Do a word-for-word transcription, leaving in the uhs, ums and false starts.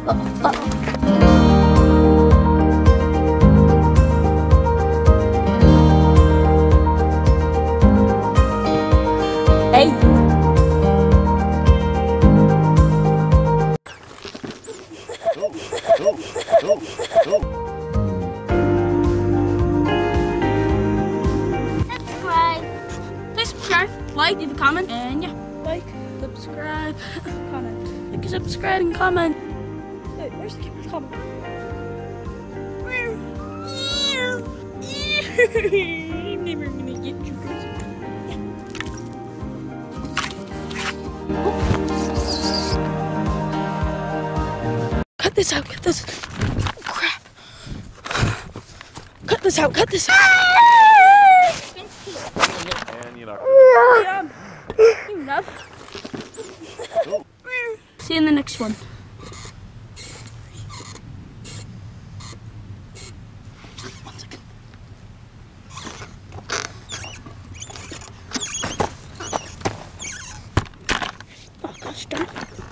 Uh, uh. Hey. Subscribe. Please subscribe, like, leave a comment, and yeah, like, subscribe, comment. Like, subscribe, and comment. Hey, where's the camera? Comment. I'm never gonna get you guys. Cut this out, cut this. Crap. Cut this out, cut this out. And you know. Yeah. You nub. See you in the next one. One second. Oh gosh darn it.